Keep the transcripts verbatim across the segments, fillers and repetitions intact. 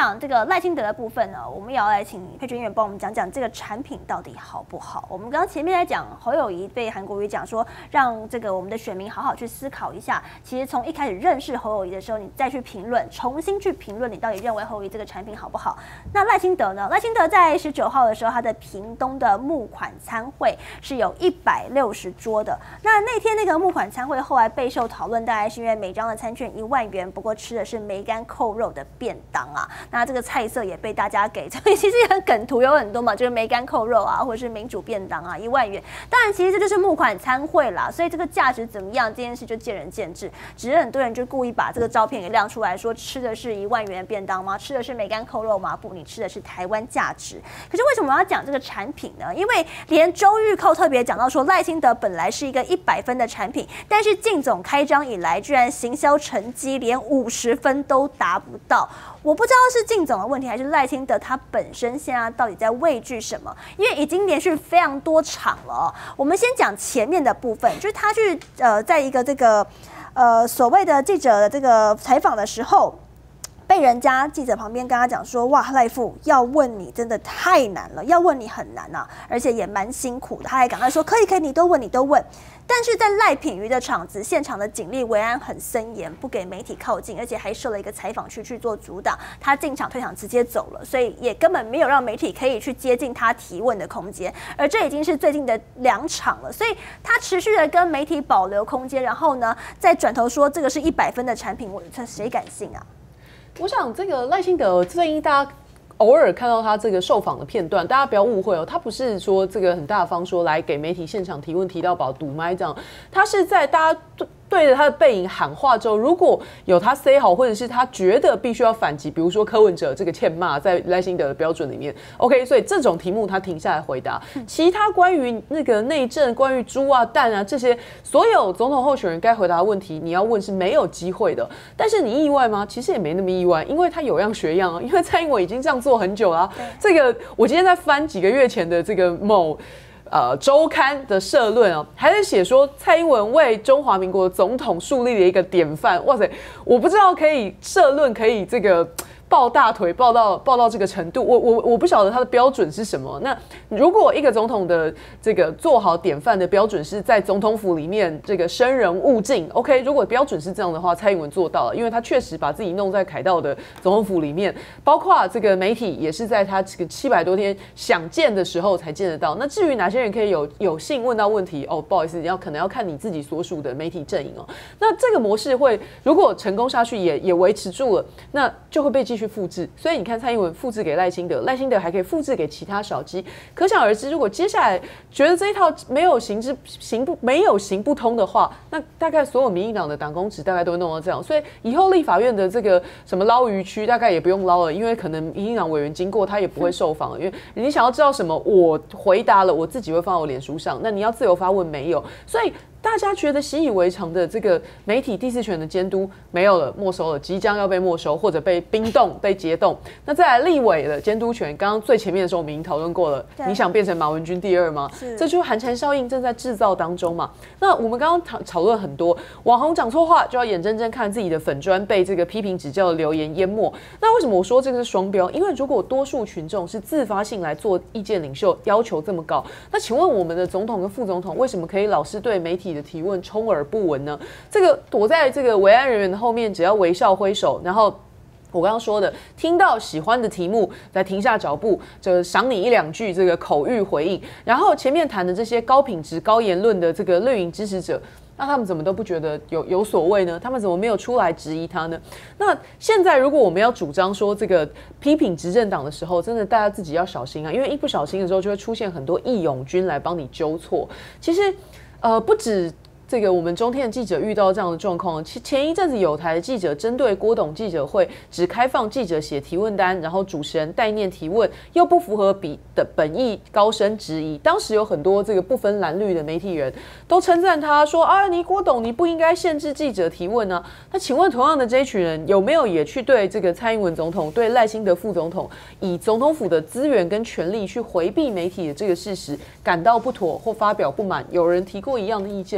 讲这个赖清德的部分呢，我们也要来请佩君议员帮我们讲讲这个产品到底好不好。我们刚刚前面在讲侯友宜被韩国瑜讲说，让这个我们的选民好好去思考一下。其实从一开始认识侯友宜的时候，你再去评论，重新去评论你到底认为侯友宜这个产品好不好。那赖清德呢？赖清德在十九号的时候，他的屏东的募款餐会是有一百六十桌的。那那天那个募款餐会后来备受讨论，大概是因为每张的餐券一万元，不过吃的是梅干扣肉的便当啊。那这个菜色也被大家给，这其实也很梗图有很多嘛，就是梅干扣肉啊，或者是民主便当啊，一万元。当然，其实这就是募款餐会啦，所以这个价值怎么样，这件事就见仁见智。只是很多人就故意把这个照片给亮出来，说吃的是一万元的便当吗？吃的是梅干扣肉吗？不，你吃的是台湾价值。可是为什么要讲这个产品呢？因为连周玉蔻特别讲到说，赖清德本来是一个一百分的产品，但是靳总开张以来，居然行销成绩连五十分都达不到。我不知道是靳总的问题，还是赖清德他本身现在到底在畏惧什么？因为已经连续非常多场了哦。我们先讲前面的部分，就是他去呃，在一个这个呃所谓的记者的这个采访的时候。被人家记者旁边跟他讲说，哇，赖副要问你真的太难了，要问你很难啊，而且也蛮辛苦的。他还赶快说，可以可以，你都问你都问。但是在赖品妤的场子，现场的警力维安很森严，不给媒体靠近，而且还设了一个采访区去做阻挡。他进场退场直接走了，所以也根本没有让媒体可以去接近他提问的空间。而这已经是最近的两场了，所以他持续的跟媒体保留空间，然后呢，再转头说这个是一百分的产品，我这谁敢信啊？ 我想这个赖清德最近大家偶尔看到他这个受访的片段，大家不要误会哦，他不是说这个很大方说来给媒体现场提问提到饱堵麦这样，他是在大家对着他的背影喊话之后，如果有他 say 好，或者是他觉得必须要反击，比如说柯文哲这个欠骂，在赖清德的标准里面 ，OK， 所以这种题目他停下来回答。其他关于那个内政、关于猪啊、蛋啊这些所有总统候选人该回答的问题，你要问是没有机会的。但是你意外吗？其实也没那么意外，因为他有样学样啊。因为蔡英文已经这样做很久了、啊。这个我今天在翻几个月前的这个某。呃，周刊的社论啊，还在写说蔡英文为中华民国总统树立了一个典范。哇塞，我不知道可以社论可以这个抱大腿抱到抱到这个程度，我我我不晓得他的标准是什么。那如果一个总统的这个做好典范的标准是在总统府里面这个生人勿近 ，OK， 如果标准是这样的话，蔡英文做到了，因为他确实把自己弄在凯道的总统府里面，包括这个媒体也是在他这个七百多天想见的时候才见得到。那至于哪些人可以有有幸问到问题，哦，不好意思，要可能要看你自己所属的媒体阵营哦。那这个模式会如果成功下去也也维持住了，那就会被继续复制，所以你看蔡英文复制给赖清德，赖清德还可以复制给其他小鸡，可想而知，如果接下来觉得这一套没有行之行不没有行不通的话，那大概所有民进党的党公职大概都会弄到这样，所以以后立法院的这个什么捞鱼区大概也不用捞了，因为可能民进党委员经过他也不会受访，因为你想要知道什么，我回答了，我自己会放到我脸书上，那你要自由发问没有，所以。大家觉得习以为常的这个媒体第四权的监督没有了，没收了，即将要被没收或者被冰冻、被解冻。那再来立委的监督权，刚刚最前面的时候我们已经讨论过了。你想变成马文君第二吗？这就是寒蝉效应正在制造当中嘛。那我们刚刚讨讨论很多，网红讲错话就要眼睁睁看自己的粉专被这个批评指教的留言淹没。那为什么我说这个是双标？因为如果多数群众是自发性来做意见领袖，要求这么高，那请问我们的总统跟副总统为什么可以老是对媒体的提问充耳不闻呢？这个躲在这个维安人员的后面，只要微笑挥手，然后我刚刚说的，听到喜欢的题目，再停下脚步，就赏你一两句这个口语回应，然后前面谈的这些高品质、高言论的这个绿营支持者。那他们怎么都不觉得有有所谓呢？他们怎么没有出来质疑他呢？那现在如果我们要主张说这个批评执政党的时候，真的大家自己要小心啊，因为一不小心的时候就会出现很多义勇军来帮你纠错。其实，呃，不止。这个我们中天的记者遇到这样的状况，其前一阵子有台的记者针对郭董记者会只开放记者写提问单，然后主持人代念提问，又不符合比的本意，高声质疑。当时有很多这个不分蓝绿的媒体人都称赞他说啊，你郭董你不应该限制记者提问啊。那请问同样的这一群人有没有也去对这个蔡英文总统、对赖清德副总统以总统府的资源跟权力去回避媒体的这个事实感到不妥或发表不满？有人提过一样的意见吗？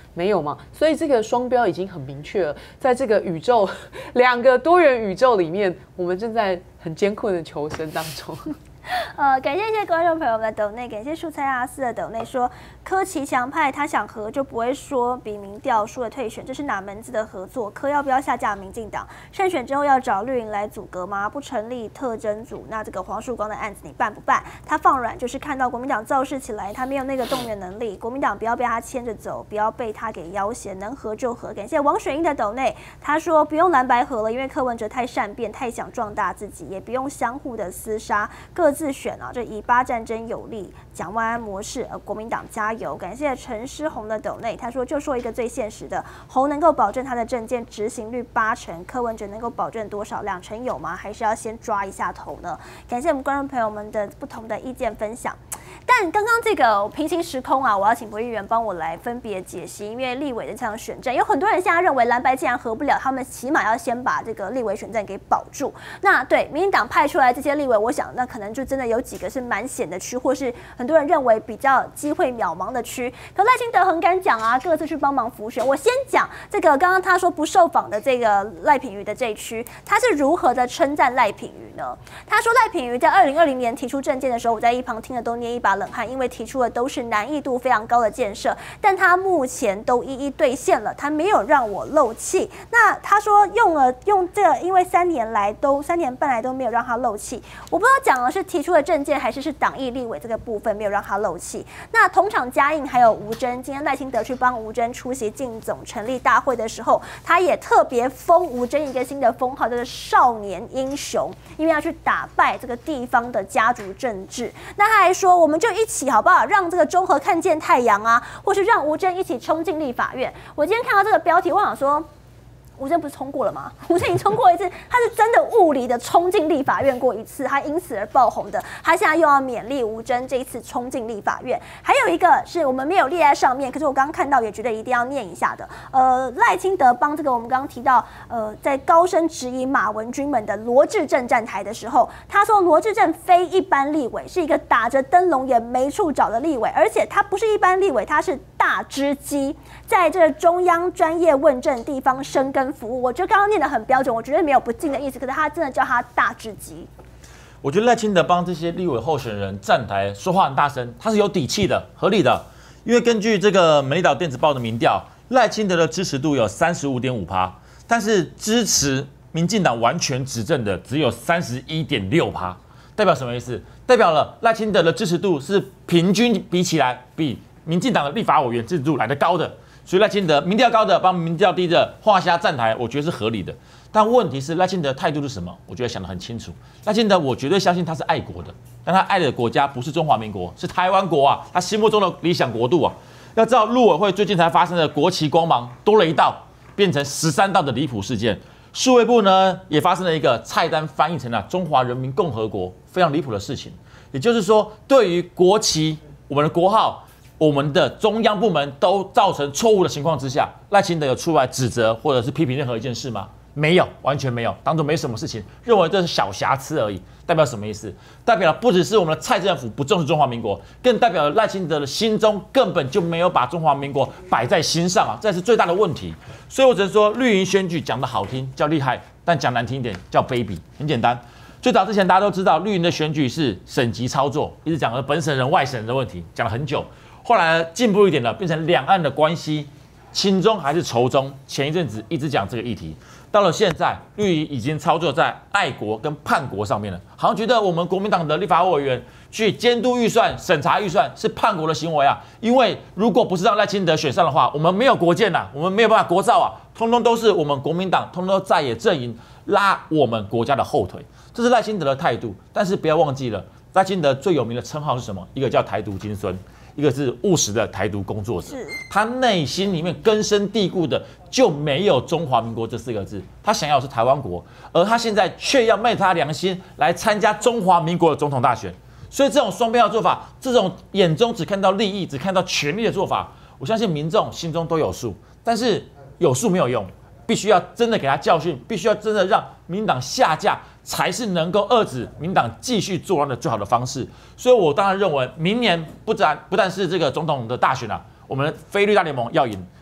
没有嘛，所以这个双标已经很明确了。在这个宇宙两个多元宇宙里面，我们正在很艰困的求生当中。 呃，感谢一些观众朋友们的抖内，感谢蔬菜阿四的抖内说，柯其强派他想和就不会说比民调输了退选，这是哪门子的合作？柯要不要下架民进党？胜选之后要找绿营来阻隔吗？不成立特侦组，那这个黄树光的案子你办不办？他放软就是看到国民党造势起来，他没有那个动员能力，国民党不要被他牵着走，不要被他给要挟，能和就和。感谢王雪英的抖内，他说不用蓝白合了，因为柯文哲太善变，太想壮大自己，也不用相互的厮杀，各自选啊，这以巴战争有利，蒋万安模式，呃，国民党加油！感谢陈诗红的抖内，他说就说一个最现实的，侯能够保证他的政见执行率八成，柯文哲能够保证多少？两成有吗？还是要先抓一下头呢？感谢我们观众朋友们的不同的意见分享。但刚刚这个平行时空啊，我要请博议员帮我来分别解析，因为立委的这场选战，有很多人现在认为蓝白既然合不了，他们起码要先把这个立委选战给保住。那对民进党派出来这些立委，我想那可能就真的有几个是蛮险的区，或是很多人认为比较机会渺茫的区。可赖清德很敢讲啊，各自去帮忙辅选。我先讲这个刚刚他说不受访的这个赖品妤的这一区，他是如何的称赞赖品妤呢？他说赖品妤在二零二零年提出政见的时候，我在一旁听了都捏一把冷汗，因为提出的都是难易度非常高的建设，但他目前都一一兑现了，他没有让我漏气。那他说用了用这个，因为三年来都三年半来都没有让他漏气，我不知道讲的是提出的政见，还是是党意立委这个部分没有让他漏气。那同场嘉映还有吴峥，今天赖清德去帮吴峥出席进总成立大会的时候，他也特别封吴峥一个新的封号，就是少年英雄，因为要去打败这个地方的家族政治。那他还说，我们就一起好不好，让这个中和看见太阳啊，或是让吴峥一起冲进立法院。我今天看到这个标题，我想说，吴峥不是冲过了吗？吴峥已经冲过一次，他是真的物理的冲进立法院过一次，他因此而爆红的。他现在又要勉励吴峥这一次冲进立法院。还有一个是我们没有列在上面，可是我刚刚看到也觉得一定要念一下的。呃，赖清德帮这个我们刚刚提到，呃，在高声质疑马文君们的罗致政站台的时候，他说罗致政非一般立委，是一个打着灯笼也没处找的立委，而且他不是一般立委，他是大只鸡，在这中央专业问政地方生根服务。我觉得刚刚念得很标准，我绝对没有不敬的意思，可是他真的叫他大只鸡。 我觉得赖清德帮这些立委候选人站台说话很大声，他是有底气的，合理的。因为根据这个美丽岛电子报的民调，赖清德的支持度有三十五点五趴，但是支持民进党完全执政的只有三十一点六趴，代表什么意思？代表了赖清德的支持度是平均比起来比民进党的立法委员支持度来得高的。所以赖清德民调高的帮民调低的画下站台，我觉得是合理的。但问题是赖清德态度是什么？我觉得想得很清楚。赖清德我绝对相信他是爱国的，但他爱的国家不是中华民国，是台湾国啊，他心目中的理想国度啊。要知道陆委会最近才发生的国旗光芒多了一道，变成十三道的离谱事件。数位部呢也发生了一个菜单翻译成了中华人民共和国，非常离谱的事情。也就是说，对于国旗，我们的国号，我们的中央部门都造成错误的情况之下，赖清德有出来指责或者是批评任何一件事吗？没有，完全没有，当作没什么事情，认为这是小瑕疵而已。代表什么意思？代表不只是我们的蔡政府不重视中华民国，更代表了赖清德的心中根本就没有把中华民国摆在心上啊，这是最大的问题。所以我只能说，绿营选举讲得好听叫厉害，但讲难听一点叫卑鄙。很简单。最早之前大家都知道，绿营的选举是省级操作，一直讲的本省人、外省人的问题，讲了很久。后来进步一点了，变成两岸的关系，亲中还是仇中？前一阵子一直讲这个议题，到了现在，绿营已经操作在爱国跟叛国上面了，好像觉得我们国民党的立法委员去监督预算、审查预算是叛国的行为啊！因为如果不是让赖清德选上的话，我们没有国建呐，我们没有办法国造啊，通通都是我们国民党，通通都在野阵营拉我们国家的后腿，这是赖清德的态度。但是不要忘记了，赖清德最有名的称号是什么？一个叫台独金孙，一个是务实的台独工作者。他内心里面根深蒂固的就没有中华民国这四个字，他想要的是台湾国，而他现在却要昧他良心来参加中华民国的总统大选。所以这种双标的做法，这种眼中只看到利益、只看到权力的做法，我相信民众心中都有数。但是有数没有用，必须要真的给他教训，必须要真的让民党下架，才是能够遏制民党继续作乱的最好的方式。所以我当然认为，明年不但不但是这个总统的大选啊，我们非绿大联盟要赢，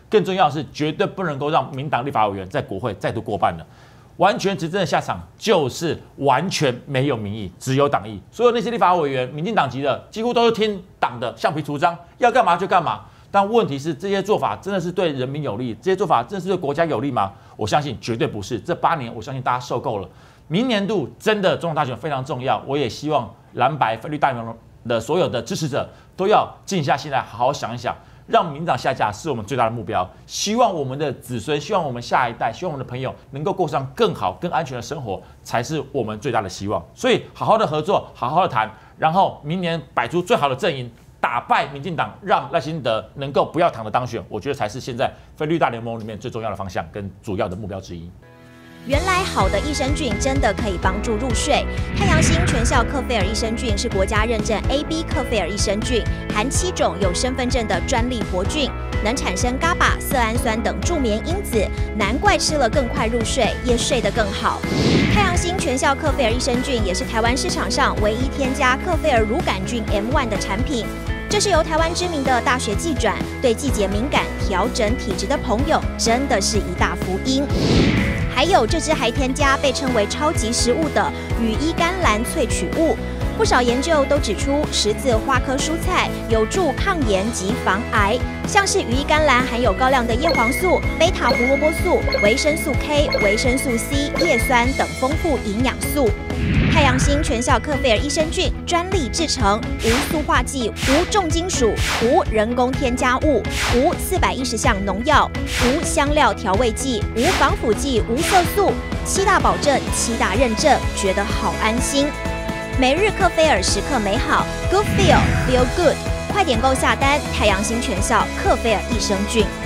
更重要的是绝对不能够让民党立法委员在国会再度过半了。完全执政的下场就是完全没有民意，只有党意。所有那些立法委员，民进党籍的，几乎都是听党的橡皮图章，要干嘛就干嘛。但问题是，这些做法真的是对人民有利？这些做法真的是对国家有利吗？我相信绝对不是。这八年，我相信大家受够了。明年度真的总统大选非常重要，我也希望蓝白分绿大联盟的所有的支持者都要静下心来，好好想一想。让民进党下架是我们最大的目标，希望我们的子孙，希望我们下一代，希望我们的朋友能够过上更好、更安全的生活，才是我们最大的希望。所以，好好的合作，好好的谈，然后明年摆出最好的阵营，打败民进党，让赖清德能够不要躺着当选，我觉得才是现在非绿大联盟里面最重要的方向跟主要的目标之一。 原来好的益生菌真的可以帮助入睡。太阳星全效克菲尔益生菌是国家认证 A B 克菲尔益生菌，含七种有身份证的专利活菌，能产生 GA B A、色氨酸等助眠因子，难怪吃了更快入睡，也睡得更好。太阳星全效克菲尔益生菌也是台湾市场上唯一添加克菲尔乳杆菌 M 一 的产品。这是由台湾知名的大学季转，对季节敏感、调整体质的朋友，真的是一大福音。还有这支还添加被称为超级食物的羽衣甘蓝萃取物，不少研究都指出，十字花科蔬菜有助抗炎及防癌，像是羽衣甘蓝含有高量的叶黄素、贝塔胡萝卜素、维生素 K、维生素 C、叶酸等丰富营养素。太阳星全效克菲尔益生菌专利制成，无塑化剂、无重金属、无人工添加物、无四百一十项农药、无香料调味剂、无防腐剂、无色素，七大保证、七大认证，觉得好安心。每日克菲尔时刻美好 ，Good Feel Feel Good， 快点购下单！太阳星全效克菲尔益生菌。